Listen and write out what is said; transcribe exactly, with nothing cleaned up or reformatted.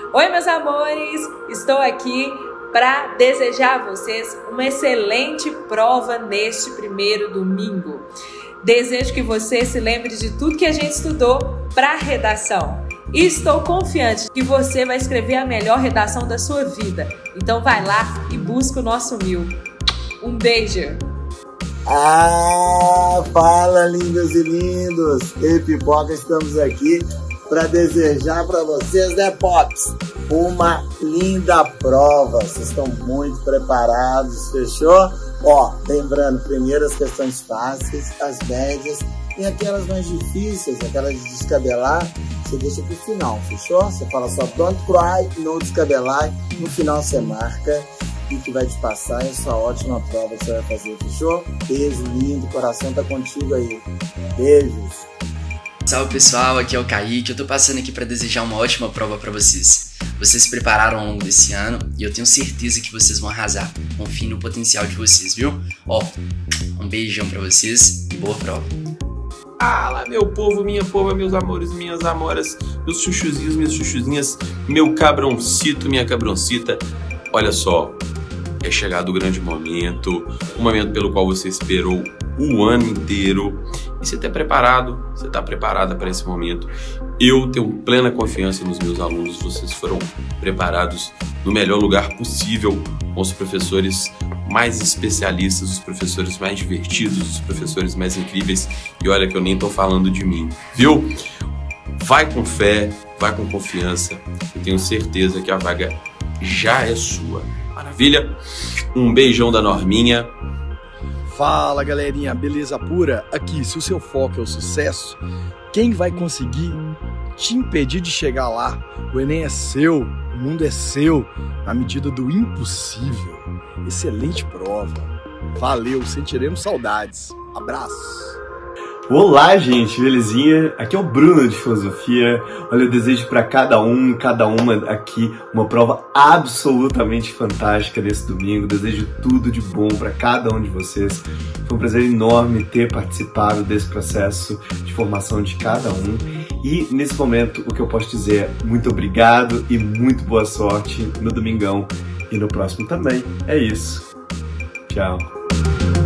Oi, meus amores! Estou aqui para desejar a vocês uma excelente prova neste primeiro domingo. Desejo que você se lembre de tudo que a gente estudou para a redação. E estou confiante que você vai escrever a melhor redação da sua vida. Então vai lá e busca o nosso mil. Um beijo! Ah, fala, lindas e lindos! Eu e Pipoca estamos aqui para desejar para vocês, né, Pops? Uma linda prova. Vocês estão muito preparados, fechou? Ó, lembrando, primeiro as questões fáceis, as médias e aquelas mais difíceis, aquelas de descabelar, você deixa pro final, fechou? Você fala só don't cry, no descabelar, no final você marca e que vai te passar essa ótima prova que você vai fazer, fechou? Beijo lindo, o coração tá contigo aí. Beijos. Salve pessoal, aqui é o Kaique, eu tô passando aqui para desejar uma ótima prova para vocês. Vocês se prepararam ao longo desse ano e eu tenho certeza que vocês vão arrasar. Confie no potencial de vocês, viu? Ó, um beijão para vocês e boa prova. Fala, meu povo, minha pova, meus amores, minhas amoras, meus chuchuzinhos, minhas chuchuzinhas, meu cabrãocito, minha cabroncita. Olha só, é chegado o grande momento, o momento pelo qual você esperou o ano inteiro. E você está preparado, você está preparada para esse momento. Eu tenho plena confiança nos meus alunos, vocês foram preparados no melhor lugar possível, com os professores mais especialistas, os professores mais divertidos, os professores mais incríveis. E olha que eu nem estou falando de mim, viu? Vai com fé, vai com confiança, eu tenho certeza que a vaga já é sua. Maravilha? Um beijão da Norminha. Fala, galerinha, beleza pura? Aqui, se o seu foco é o sucesso, quem vai conseguir te impedir de chegar lá? O Enem é seu, o mundo é seu, na medida do impossível. Excelente prova. Valeu, sentiremos saudades. Abraço. Olá, gente, belezinha? Aqui é o Bruno de Filosofia. Olha, eu desejo para cada um, cada uma aqui uma prova absolutamente fantástica desse domingo. Desejo tudo de bom para cada um de vocês. Foi um prazer enorme ter participado desse processo de formação de cada um. E nesse momento, o que eu posso dizer é muito obrigado e muito boa sorte no domingão e no próximo também. É isso. Tchau.